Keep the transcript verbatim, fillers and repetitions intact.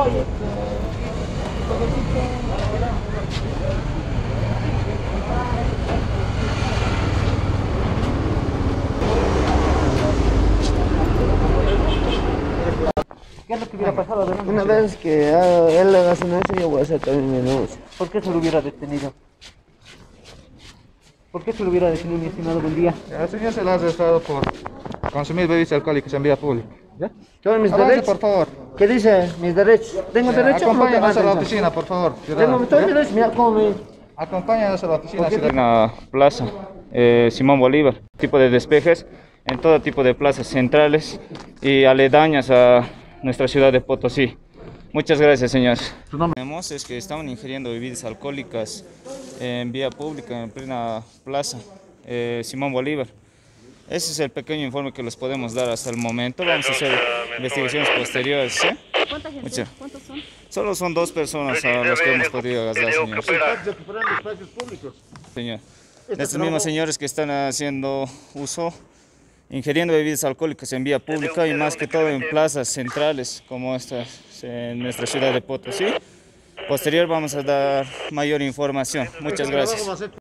¿Qué es lo que hubiera pasado? Adelante, Una señor. vez que ah, él haga su negocio, yo voy a hacer también mi negocio. ¿Por qué se lo hubiera detenido? ¿Por qué se lo hubiera detenido, mi estimado? Buen día. Al señor se le ha arrestado por consumir bebidas alcohólicas en vía pública. ¿Ya? Todos mis Avance, derechos. por favor. ¿Qué dice? Mis derechos. ¿Tengo Ya, derecho o no tengo acompáñanos a la derecho? oficina, por favor. Tengo ciudadano, todos ¿ya? mis derechos. Mira cómo me... Acompáñanos a la oficina. ¿Por qué? ciudadano. En la plaza eh, Simón Bolívar, tipo de despejes en todo tipo de plazas centrales y aledañas a nuestra ciudad de Potosí. Muchas gracias, señores. ¿Tu nombre? Tenemos es que estaban ingiriendo bebidas alcohólicas en vía pública, en plena plaza eh, Simón Bolívar. Ese es el pequeño informe que les podemos dar hasta el momento. Vamos a hacer investigaciones posteriores. ¿Sí? ¿Cuánta gente? Muchas. ¿Cuántos son? Solo son dos personas a las que hemos podido agarrar, señor. Señor. Estos mismos señores que están haciendo uso, ingiriendo bebidas alcohólicas en vía pública y más que todo en plazas centrales como esta en nuestra ciudad de Potosí. Posterior vamos a dar mayor información. Muchas gracias.